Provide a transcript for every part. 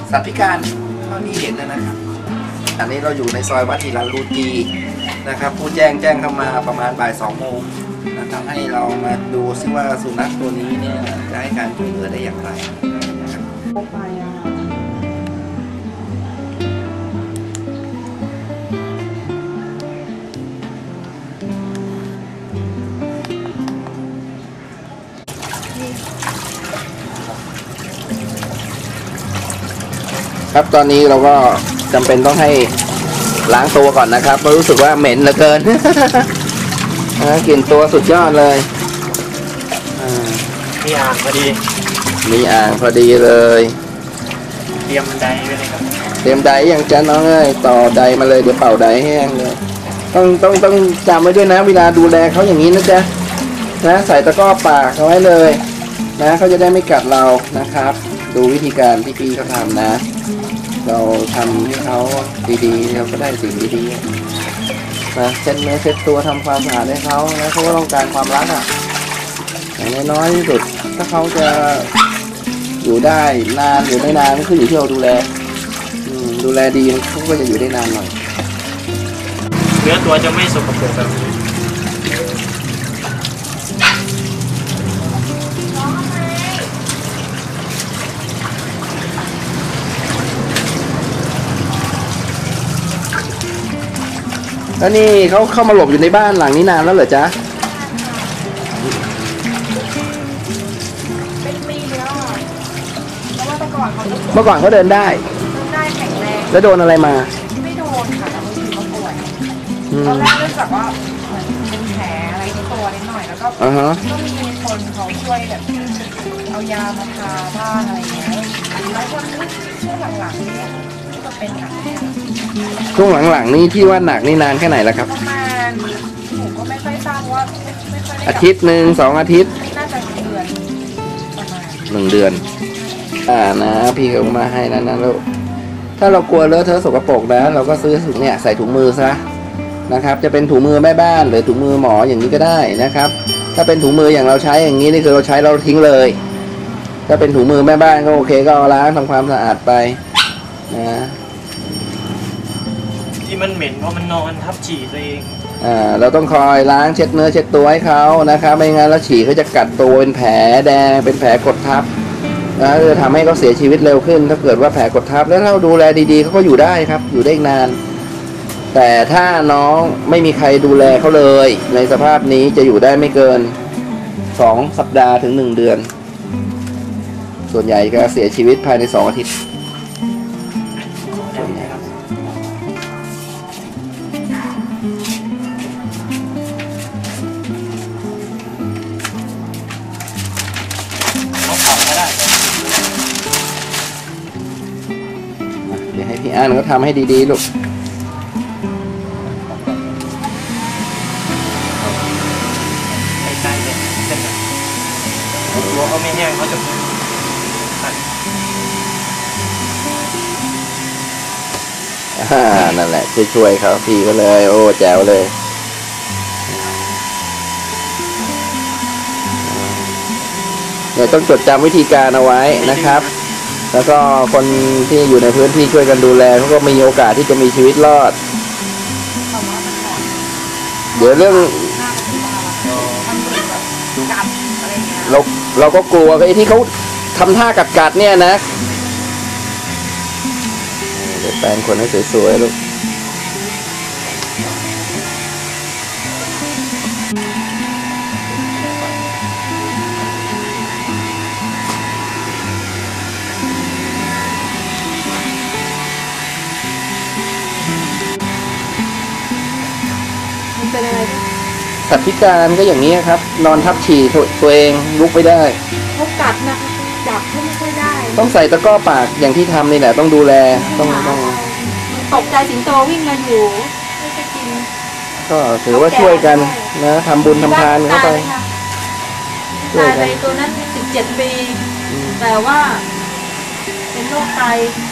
สัตว์พิการเท่าที่เห็นนะครับอันนี้เราอยู่ในซอยวัดฮิรันรูตีนะครับผู้แจ้งเข้ามาประมาณบ่าย2 โมงนะครับให้เรามาดูซิว่าสุนัขตัวนี้เนี่ยจะให้การช่วยเหลือได้อย่างไรนะครับครับตอนนี้เราก็จำเป็นต้องให้ล้างตัวก่อนนะครับเพราะรู้สึกว่าเหม็นเหลือเกิน กลิ่นตัวสุดยอดเลยมีอ่างพอดีเลยเตรียมไดไว้เลยครับเตรียมไดอย่างจ้าน้องเอ้ยต่อไดมาเลยเดี๋ยวเป่าไดแห้งเลยต้องจำไว้ด้วยนะเวลาดูแลเขาอย่างนี้นะจ๊ะนะใส่ตะกร้อปากเอาไว้เลยนะเขาจะได้ไม่กัดเรานะครับดูวิธีการที่พี่เขาทำนะเราทำให้เขาดีๆเราก็ได้สิ่งดีๆนะเช็ดเนื้อเช็ดตัวทำความสะอาดให้เขาแล้วเขาก็ต้องการความรักอ่ะอย่างน้อยที่สุดถ้าเขาจะอยู่ได้นานหรือไม่นานก็คืออยู่ที่เราดูแลดีเขาก็จะอยู่ได้นานหน่อยเนื้อตัวจะไม่สกปรกแบบแล้วนี่เขาเข้ามาหลบอยู่ในบ้านหลังนี้นานแล้วเหรอจ๊ะเป็นปีแล้วอ่ะเพราะว่าแต่ก่อนเขาเมื่อก่อนเขาเดินได้แข็งแรงแล้วโดนอะไรมาไม่โดนค่ะแต่บางทีเขาป่วยตอนแรกเนื่องจากว่าเหมือนเป็นแผลอะไรในตัวนิดหน่อยแล้วก็ก็มีคนเขาช่วยแบบเอายามาทาบ้างอะไรเงี้ยแล้วคนช่วงหลังๆนี่ก็เป็นหนักช่วงหลังๆนี่ที่ว่าหนักนี่นานแค่ไหนแล้วครับประมาณผมก็ไม่ค่อยทราบว่าไม่ค่อยได้อาทิตย์หนึ่ง2 อาทิตย์น่าจะ1 เดือนประมาณ 1 เดือนนะพี่เขามาให้นะลูกถ้าเรากลัวเลอะเทอะสกปรกนะเราก็ซื้อถุงเนี่ยใส่ถุงมือซะนะครับจะเป็นถุงมือแม่บ้านหรือถุงมือหมออย่างนี้ก็ได้นะครับถ้าเป็นถุงมืออย่างเราใช้อย่างนี้นี่คือเราใช้เราทิ้งเลยถ้าเป็นถุงมือแม่บ้านก็โอเคก็เอาล้างทำความสะอาดไปนะที่มันเหม็นเพราะมันนอนทับฉี่ตัวเองเราต้องคอยล้างเช็ดเนื้อเช็ดตัวให้เขานะครับไม่งั้นแล้วฉี่เขาจะกัดตัวเป็นแผลแดงเป็นแผลกดทับนะจะทำให้เขาเสียชีวิตเร็วขึ้นถ้าเกิดว่าแผลกดทับแล้วถ้าเราดูแลดีๆเขาก็อยู่ได้ครับอยู่ได้นานแต่ถ้าน้องไม่มีใครดูแลเขาเลยในสภาพนี้จะอยู่ได้ไม่เกิน2 สัปดาห์ถึง1 เดือนส่วนใหญ่ก็เสียชีวิตภายใน2 อาทิตย์เดี๋ยวให้พี่อ่านก็ทำให้ดีๆลูกใกล้ๆเลยเส้นแบบตัวเขาไม่แห้งเขาจะนั่นแหละช่วยเขาพี่ก็เลยโอ้แจ๋วเลยเนี่ยต้องจดจำวิธีการเอาไว้นะครับแล้วก็คนที่อยู่ในพื้นที่ช่วยกันดูแลเขาก็มีโอกาสที่จะมีชีวิตรอดเดี๋ยวเรื่องเราก็กลัวไอ้ที่เขาทำท่ากัดเนี่ยนะเดี๋ยวแปลงคนให้สวยๆลูกเป็นอะไรสัตว์พิการก็อย่างนี้ครับนอนทับฉี่ตัวเองลุกไม่ได้เขากัดนะจับไม่ค่อยได้ต้องใส่ตะกร้อปากอย่างที่ทำนี่แหละต้องดูแลต้องตกใจสิงโตวิ่งมาอยู่ไม่ได้กินก็ถือว่าช่วยกันนะทำบุญทำทานเข้าไปตายไปตัวนั้น17 ปีแต่ว่าเป็นโรคไต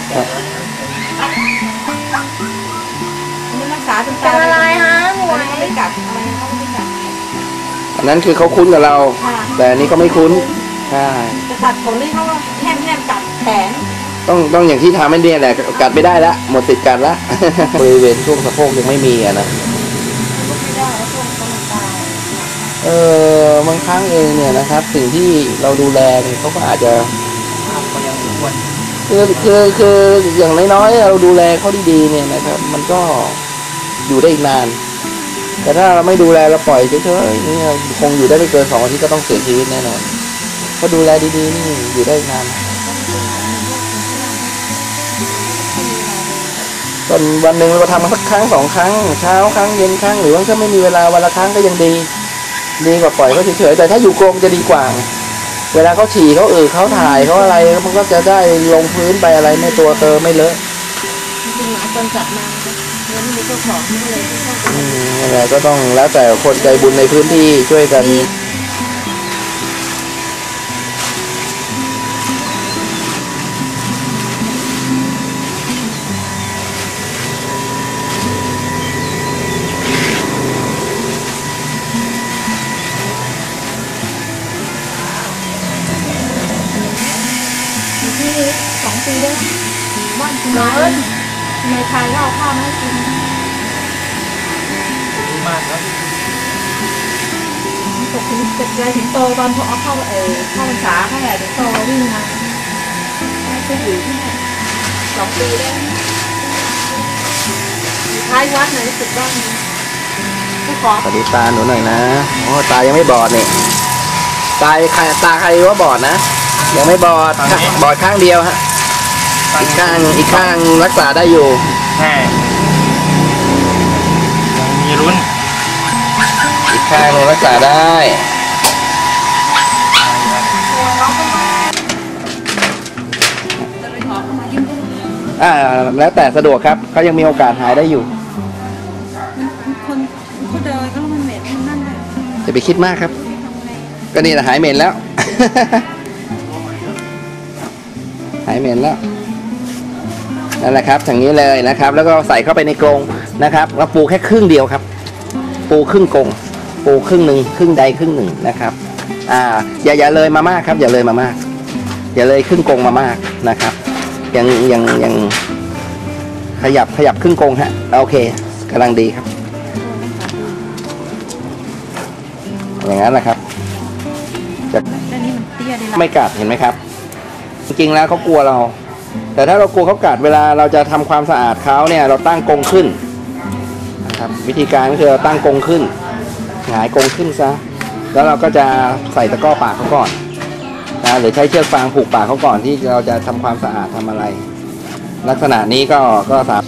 รักษาจนตายเป็นอะไรฮะหมวยเขาไม่กัดอะไรเขาไม่กัดอันนั้นคือเขาคุ้นกับเราแต่อันนี้เขาไม่คุ้นใช่แต่ตัดผมนี่เขาแห้มกัดแขนต้องอย่างที่ทำให้เนี่ยแหละกัดไม่ได้ละหมดติดกัดละ บริเวณช่วงสะโพกยังไม่มีอะนะก็ไม่ได้แล้วช่วงต้นตาบางครั้งเองเนี่ยนะครับ สิ่งที่เราดูแลเนี่ยเขาก็อาจจะก็ยังควรคืออย่างน้อยๆเราดูแลเขาดีๆเนี่ยนะครับ มันก็อยู่ได้อีกนาน แต่ถ้าเราไม่ดูแลเราปล่อยเฉยๆนี่คงอยู่ได้ไม่เกิน2 อาทิตย์ก็ต้องเสียชีวิตแน่นอนถ้าดูแลดีๆนี่อยู่ได้อีกนานตอนวันหนึ่งเราทำสักครั้ง2 ครั้งเช้าครั้งเย็นครั้งหรือว่าถ้าไม่มีเวลาวันละครั้งก็ยังดีกว่าปล่อยเขาเฉยๆแต่ถ้าอยู่กรงจะดีกว่าเวลาเขาฉี่เขาเขาถ่ายเขาอะไรมันก็จะได้ลงพื้นไปอะไรไม่ตัวเตอไม่เลอะจริงๆหมาจนจัดมาเนี่ยไม่มีเจ้าของไม่เลยที่ต้องอะไรก็ต้องแล้วแต่คนใจบุญในพื้นที่ช่วยกันที่2 ปีแล้วบ้านคุณนายในไทยก็เอาข้าวมาให้กินดีมากครับตกถึงใจถึงโตตอนพอเอาเข้าเข้าพรรษาเข้าแหล่ถึงโตวิ่งมาจะอยู่ที่ไหน2 ปีแล้วอยู่ท้ายวัดไหนสุดบ้านก็ขอสวัสดีตาหนูหน่อยนะโอ้ตายังไม่บอดนี่ตาใครว่าบอดนะยังไม่บอดบอดข้างเดียวฮะอีกข้างรักษาได้อยู่แค่ยังมีลุ้นอีกข้างรักษาได้แล้วแต่สะดวกครับเขายังมีโอกาสหายได้อยู่คนเขาเดินก็มันเหม็นมันนั่นเลยจะไปคิดมากครับ ก็นี่แหละหายเหม็นแล้ว หายเหม็นแล้วนั่นแหละครับอย่างนี้เลยนะครับ แล้วก็ใส่เข้าไปในกรงนะครับแล้วปูแค่ครึ่งเดียวครับ ปูครึ่งกรงปูครึ่งหนึ่งครึ่งใดครึ่งหนึ่งนะครับ อย่าเลยมามากครับ อย่าเลยมามาก อย่าเลยครึ่งกรงมามากนะครับยังขยับครึ่งกรงฮะโอเคกำลังดีครับอย่างนั้นแหละครับจะแต่นี่มันเตี้ยดีละไม่กัดเห็นไหมครับ จริงๆแล้วเขากลัวเรา แต่ถ้าเรากลัวเขากัดเวลาเราจะทำความสะอาดเขาเนี่ยเราตั้งกรงขึ้นนะครับวิธีการก็คือเราตั้งกรงขึ้นหงายกรงขึ้นซะแล้วเราก็จะใส่ตะกร้อปากเขาก่อนนะหรือใช้เชือกฟางผูกปากเขาก่อนที่เราจะทำความสะอาดทำอะไร ลักษณะนี้ก็สามารถ